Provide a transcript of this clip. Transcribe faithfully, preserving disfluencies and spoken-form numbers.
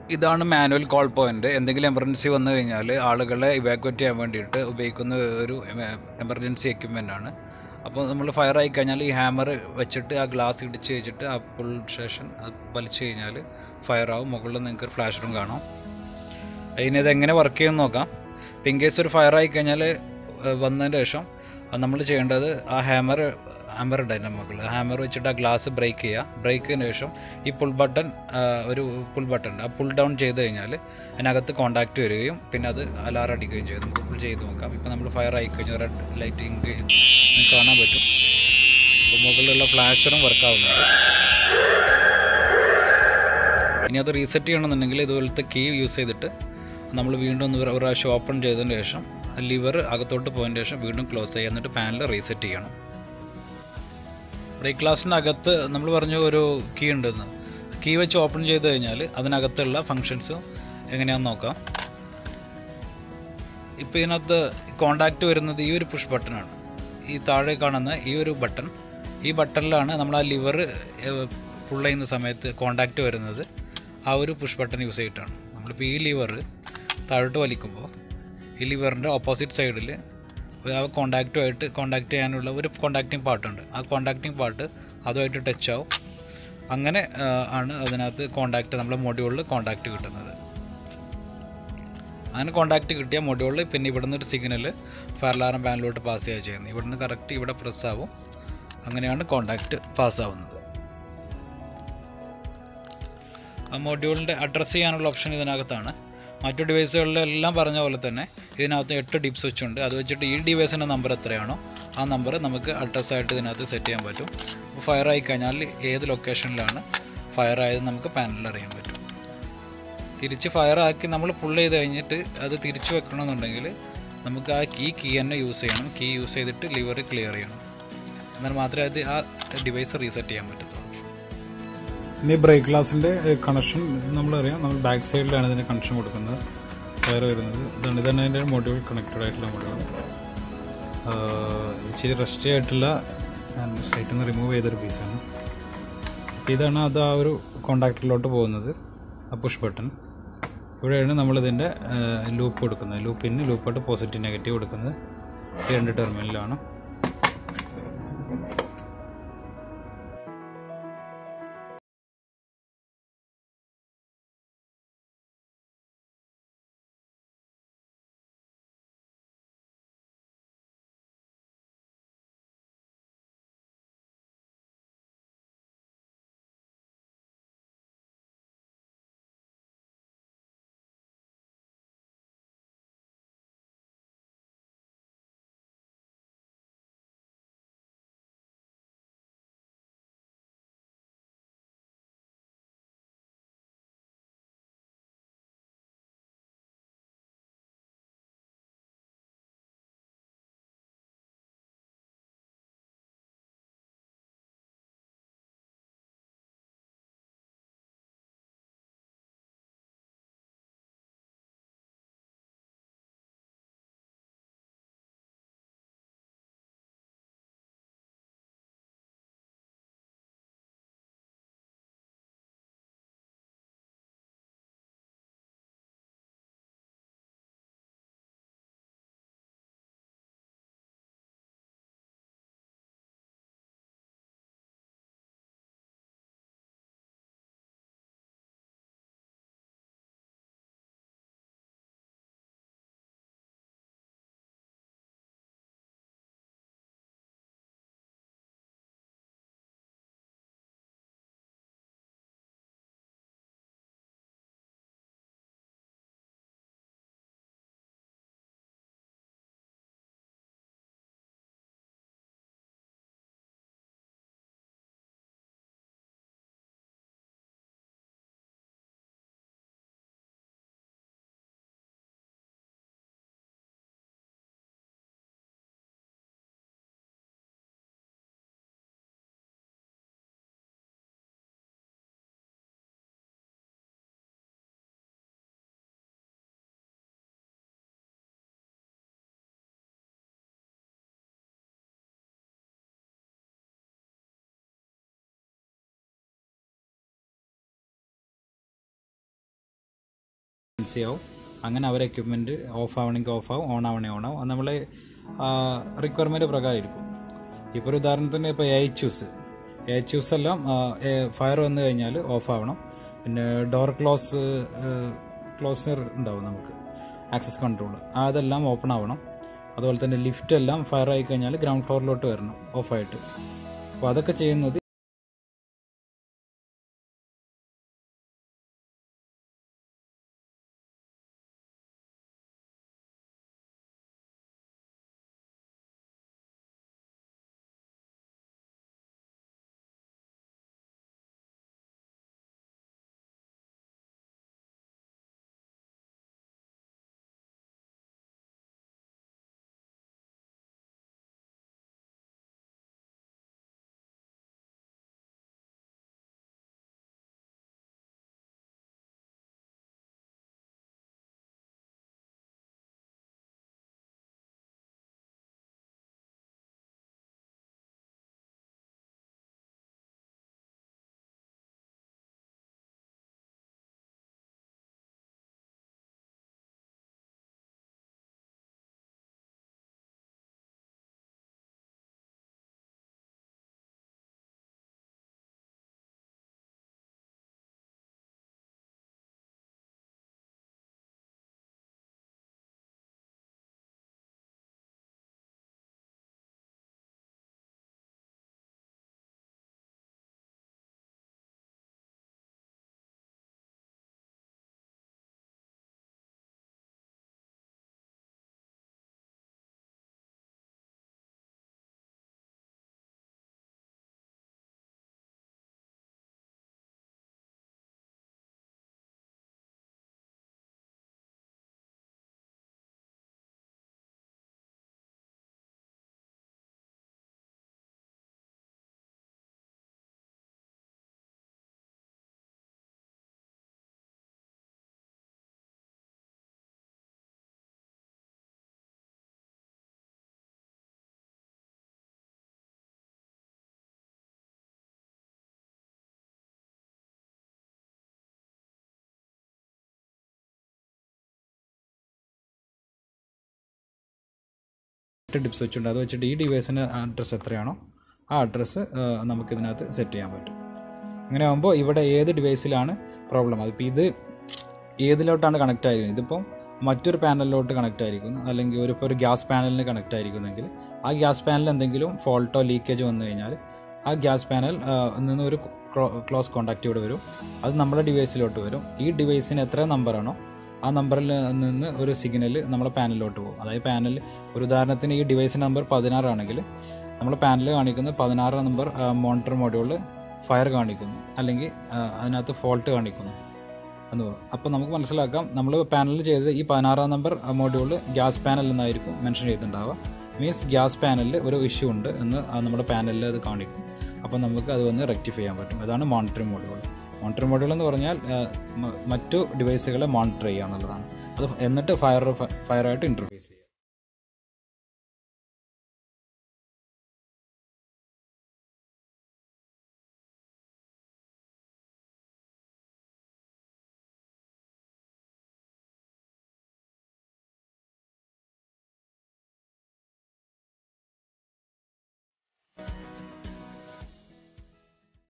ഇതാണ് manual call point. എന്തെങ്കിലും emergency വന്നു കഴിഞ്ഞാൽ ആളുകളെ ഇവാക്വേറ്റ് ചെയ്യാൻ വേണ്ടിയിട്ട് ഉപയോഗിക്കുന്ന ഒരു എമർജൻസി എക്യുപ്മെൻ്റ് ആണ്. അപ്പോൾ നമ്മൾ ഫയർ ആയി കഴിഞ്ഞാൽ ഈ ഹാമർ വെച്ചിട്ട് ആ ഗ്ലാസ് ഇടിച്ച് വെച്ചിട്ട് ആ പുൾ ശേഷം അത് വലിച്ചു കഴിഞ്ഞാൽ ഫയർ ആവും. മുകളിൽ നിങ്ങൾക്ക് ഫ്ലാഷറും കാണാം. അതിന് ഇതെങ്ങനെ വർക്ക് ചെയ്യുമെന്ന് നോക്കാം. ഇപ്പം ഇൻ കേസ് ഒരു ഫയർ ആയി കഴിഞ്ഞാൽ വന്നതിന് ശേഷം നമ്മൾ ചെയ്യേണ്ടത് ആ ഹാമർ ഹാമർ ഉണ്ട് അതിൻ്റെ മുകളിൽ ഹാമർ വെച്ചിട്ട് ആ ഗ്ലാസ് ബ്രേക്ക് ചെയ്യുക. ബ്രേക്കിന് ശേഷം ഈ പുൾ ബട്ടൺ ഒരു പുൾ ബട്ടൺ ഉണ്ട്, ആ പുൾ ഡൗൺ ചെയ്ത് കഴിഞ്ഞാൽ അതിനകത്ത് കോൺടാക്റ്റ് വരികയും പിന്നെ അത് അലാറം അടിക്കുകയും ചെയ്യും. നമുക്ക് പുൾ ചെയ്ത് നോക്കാം. ഇപ്പോൾ നമ്മൾ ഫയർ ആയി കഴിഞ്ഞാൽ റെഡ് ലൈറ്റ് ഇങ്ക് നിങ്ങൾക്ക് കാണാൻ പറ്റും. അപ്പോൾ മുകളിലുള്ള ഫ്ലാഷറും വർക്കാവുന്നുണ്ട്. ഇനി അത് റീസെറ്റ് ചെയ്യണമെന്നുണ്ടെങ്കിൽ ഇതുപോലത്തെ കീ യൂസ് ചെയ്തിട്ട് നമ്മൾ വീണ്ടും ഒന്ന് ഒരു പ്രാവശ്യം ഓപ്പൺ ചെയ്തതിന് ശേഷം ലിവർ അകത്തോട്ട് പോയതിന് ശേഷം വീണ്ടും ക്ലോസ് ചെയ്യുക. എന്നിട്ട് പാനൽ റീസെറ്റ് ചെയ്യണം. ബ്രേക്ക് ഗ്ലാസിൻ്റെ അകത്ത് നമ്മൾ പറഞ്ഞു ഒരു കീ ഉണ്ടെന്ന്. കീ വെച്ച് ഓപ്പൺ ചെയ്ത് കഴിഞ്ഞാൽ അതിനകത്തുള്ള ഫങ്ഷൻസും എങ്ങനെയാണെന്ന് നോക്കാം. ഇപ്പോൾ ഇതിനകത്ത് കോണ്ടാക്റ്റ് വരുന്നത് ഈ ഒരു പുഷ് ബട്ടണാണ്. ഈ താഴെ കാണുന്ന ഈ ഒരു ബട്ടൺ, ഈ ബട്ടണിലാണ് നമ്മൾ ആ ലിവർ പുൾ ചെയ്യുന്ന സമയത്ത് കോണ്ടാക്റ്റ് വരുന്നത്. ആ ഒരു പുഷ് ബട്ടൺ യൂസ് ചെയ്തിട്ടാണ്. നമ്മളിപ്പോൾ ഈ ലിവർ താഴോട്ട് വലിക്കുമ്പോൾ ഈ ലിവറിൻ്റെ ഓപ്പോസിറ്റ് സൈഡിൽ ആ കോണ്ടാക്റ്റുമായിട്ട് കോണ്ടാക്ട് ചെയ്യാനുള്ള ഒരു കോണ്ടാക്റ്റിംഗ് പാർട്ടുണ്ട്. ആ കോണ്ടാക്റ്റിംഗ് പാർട്ട് അതുമായിട്ട് ടച്ച് ആവും. അങ്ങനെ ആണ് അതിനകത്ത് കോണ്ടാക്റ്റ് നമ്മുടെ മൊഡ്യൂളിൽ കോണ്ടാക്റ്റ് കിട്ടുന്നത്. അങ്ങനെ കോണ്ടാക്റ്റ് കിട്ടിയ മൊഡ്യൂളിൽ പിന്നെ ഇവിടുന്ന് ഒരു സിഗ്നൽ ഫയർ അലാറം പാനലിലോട്ട് പാസ് ചെയ്യുക ചെയ്യുന്നത്. ഇവിടുന്ന് കറക്റ്റ് ഇവിടെ പ്രസ് ആവും. അങ്ങനെയാണ് കോണ്ടാക്റ്റ് പാസ്സാവുന്നത്. ആ മൊഡ്യൂളിൻ്റെ അഡ്രസ്സ് ചെയ്യാനുള്ള ഓപ്ഷൻ ഇതിനകത്താണ്. മറ്റു ഡിവൈസുകളിലെല്ലാം പറഞ്ഞ പോലെ തന്നെ ഇതിനകത്ത് എട്ട് ഡിപ്പ് സ്വിച്ച് ഉണ്ട്. അത് വെച്ചിട്ട് ഈ ഡിവൈസിൻ്റെ നമ്പർ എത്രയാണോ ആ നമ്പർ നമുക്ക് അഡ്രസ്സായിട്ട് ഇതിനകത്ത് സെറ്റ് ചെയ്യാൻ പറ്റും. ഫയർ ആയി കഴിഞ്ഞാൽ ഏത് ലൊക്കേഷനിലാണ് ഫയർ ആയത് നമുക്ക് പാനലിൽ അറിയാൻ പറ്റും. തിരിച്ച് ഫയർ ആക്കി നമ്മൾ പുൾ ചെയ്ത് കഴിഞ്ഞിട്ട് അത് തിരിച്ച് വെക്കണമെന്നുണ്ടെങ്കിൽ നമുക്ക് ആ കീ കീ തന്നെ യൂസ് ചെയ്യണം. കീ യൂസ് ചെയ്തിട്ട് ലിവർ ക്ലിയർ ചെയ്യണം. എന്നാൽ മാത്രമേ അത് ആ ഡിവൈസ് റീസെറ്റ് ചെയ്യാൻ പറ്റത്തുള്ളൂ. ഇനി ബ്രേക്ക് ഗ്ലാസിൻ്റെ കണക്ഷൻ നമ്മളറിയാം. നമ്മൾ ബാക്ക് സൈഡിലാണ് ഇതിന് കണക്ഷൻ കൊടുക്കുന്നത്, ഫയർ വരുന്നത്. ഇതാണ് ഇതാണ് അതിൻ്റെ മൊഡ്യൂൾ കണക്റ്റഡ് ആയിട്ടുള്ള മൊഡ്യൂൾ. ഇച്ചിരി റസ്റ്റ് ആയിട്ടുള്ള സൈറ്റിൽ നിന്ന് റിമൂവ് ചെയ്തൊരു പീസാണ്. ഇതാണ് അത് ആ ഒരു കോണ്ടാക്ടറിലോട്ട് പോകുന്നത്, ആ പുഷ് ബട്ടൺ. ഇവിടെയാണ് നമ്മളിതിൻ്റെ ലൂപ്പ് കൊടുക്കുന്നത്. ലൂപ്പിന് ലൂപ്പായിട്ട് പോസിറ്റീവ് നെഗറ്റീവ് കൊടുക്കുന്നത് ഈ രണ്ട് ടെർമിനലിലാണ്. ആവും. അങ്ങനെ അവരെ എക്യുപ്മെൻറ്റ് ഓഫ് ആവണമെങ്കിൽ ഓഫ് ആവും, ഓൺ ആവണേ ഓൺ ആവും. അത് നമ്മളെ റിക്വയർമെൻറ്റ് പ്രകാരം ഇരിക്കും. ഇപ്പോൾ ഒരു ഉദാഹരണത്തിന് ഇപ്പോൾ എ ചൂസ് എ ചൂസ് എല്ലാം ഫയർ വന്നു കഴിഞ്ഞാൽ ഓഫ് ആവണം. പിന്നെ ഡോർ ക്ലോസ് ക്ലോസർ ഉണ്ടാവും നമുക്ക് ആക്സസ് കൺട്രോൾ, അതെല്ലാം ഓപ്പൺ ആവണം. അതുപോലെ തന്നെ ലിഫ്റ്റ് എല്ലാം ഫയർ ആയി കഴിഞ്ഞാൽ ഗ്രൗണ്ട് ഫ്ലോറിലോട്ട് വരണം ഓഫായിട്ട്. അപ്പോൾ അതൊക്കെ ചെയ്യുന്നത് ടിപ്സ് വെച്ചിട്ടുണ്ട്. അത് വെച്ചിട്ട് ഈ ഡിവൈസിൻ്റെ അഡ്രസ്സ് എത്രയാണോ ആ അഡ്രസ്സ് നമുക്കിതിനകത്ത് സെറ്റ് ചെയ്യാൻ പറ്റും. അങ്ങനെ ആകുമ്പോൾ ഇവിടെ ഏത് ഡിവൈസിലാണ് പ്രോബ്ലം, അതിപ്പോൾ ഇത് ഏതിലോട്ടാണ് കണക്റ്റ് ആയിരിക്കുന്നത്, ഇതിപ്പം മറ്റൊരു പാനലിലോട്ട് കണക്റ്റ് ആയിരിക്കുന്നു, അല്ലെങ്കിൽ ഒരു ഇപ്പോൾ ഒരു ഗ്യാസ് പാനലിന് കണക്റ്റ് ആയിരിക്കുന്നെങ്കിൽ ആ ഗ്യാസ് പാനലിൽ എന്തെങ്കിലും ഫോൾട്ടോ ലീക്കേജ് വന്നു കഴിഞ്ഞാൽ ആ ഗ്യാസ് പാനൽ നിന്ന് ഒരു ക്ലോസ് കോൺടാക്റ്റ് ഇവിടെ വരും. അത് നമ്മുടെ ഡിവൈസിലോട്ട് വരും. ഈ ഡിവൈസിന് എത്ര നമ്പറാണോ ആ നമ്പറിൽ നിന്ന് ഒരു സിഗ്നൽ നമ്മളെ പാനലിലോട്ട് പോകും. അതായത് പാനൽ ഒരു ഉദാഹരണത്തിന് ഈ ഡിവൈസിൻ്റെ നമ്പർ പതിനാറാണെങ്കിൽ നമ്മൾ പാനൽ കാണിക്കുന്നത് പതിനാറ് നമ്പർ മോണിറ്റർ മോഡ്യൂളിൽ ഫയർ കാണിക്കുന്നു, അല്ലെങ്കിൽ അതിനകത്ത് ഫോൾട്ട് കാണിക്കുന്നു എന്ന് പറയും. അപ്പോൾ നമുക്ക് മനസ്സിലാക്കാം നമ്മൾ പാനലിൽ ചെയ്തത് ഈ പതിനാറാം നമ്പർ മോഡ്യൂളിൽ ഗ്യാസ് പാനൽ എന്നായിരിക്കും മെൻഷൻ ചെയ്തിട്ടുണ്ടാവുക. മീൻസ് ഗ്യാസ് പാനലിൽ ഒരു ഇഷ്യൂ ഉണ്ട് എന്ന് നമ്മുടെ പാനലിൽ അത് കാണിക്കും. അപ്പോൾ നമുക്ക് അത് വന്ന് റെക്ടിഫൈ ചെയ്യാൻ പറ്റും. അതാണ് മോണിറ്ററിംഗ് മോഡ്യൂൾ. മോണിറ്ററിംഗ് മോഡ്യൂൾ എന്ന് പറഞ്ഞാൽ മറ്റു ഡിവൈസുകളെ മോണിറ്റർ ചെയ്യുക എന്നുള്ളതാണ്. അത് എന്നിട്ട് ഫയർ ഫയറായിട്ട് ഇൻ്റർഫേസ്